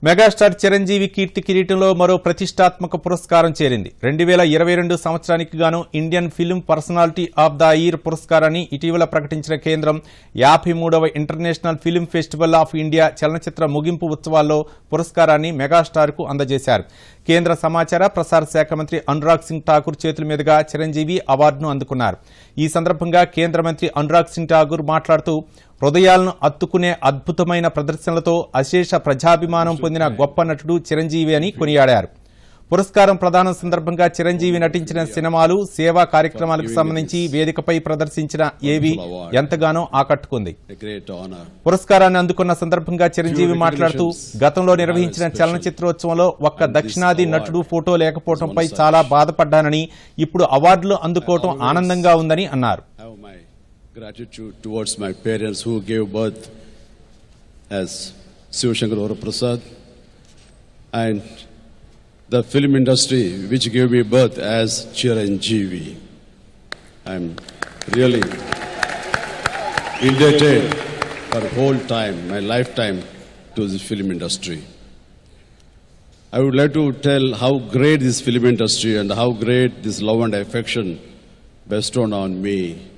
Megastar Chiranjeevi కీర్తి కిరీటంలో మరో ప్రతిష్టాత్మక పురస్కారం చేరింది. 2022 సంవత్సరానికి గాను Indian film personality of the year పురస్కారాన్ని ఇటీవల ప్రకటించిన కేంద్రం 53వ international film festival of India చలనచిత్ర ముగింపు ఉత్సవాల్లో పురస్కారాన్ని మెగాస్టార్కు అందజేశారు. కేంద్ర సమాచార ప్రసార శాఖ మంత్రి అనురాగ్ సింగ్ ఠాకూర్ చేతుల మీదుగా చిరంజీవి అవార్డును అందుకున్నారు. ఈ సందర్భంగా కేంద్ర మంత్రి అనురాగ్ సింగ్ ఠాకూర్ మాట్లాడుతూ హృదయాలను అత్తుకునే అద్భుతమైన ప్రదర్శనలతో అశేష ప్రజాభిమానం పొందిన గొప్ప నటుడు చిరంజీవి అని కొనియాడారు. పురస్కారం ప్రదానం సందర్భంగా చిరంజీవి నటించిన సినిమాలు, సేవా కార్యక్రమాలకు సంబంధించి వేదికపై ప్రదర్శించిన ఏవి ఎంతగానో ఆకట్టుకుంది. పురస్కారాన్ని అందుకున్న సందర్భంగా చిరంజీవి మాట్లాడుతూ గతంలో నిర్వహించిన చలనచిత్రోత్సవంలో ఒక్క దక్షిణాది నటుడు ఫోటో లేకపోవడంపై చాలా బాధపడ్డానని, ఇప్పుడు అవార్డులు అందుకోవడం ఆనందంగా ఉందని అన్నారు. Gratitude towards my parents who gave birth as Shivashankar Prasad, and the film industry which gave me birth as Chiranjeevi. I am really indebted for whole time, my lifetime, to the film industry. I would like to tell how great this film industry and how great this love and affection bestowed on me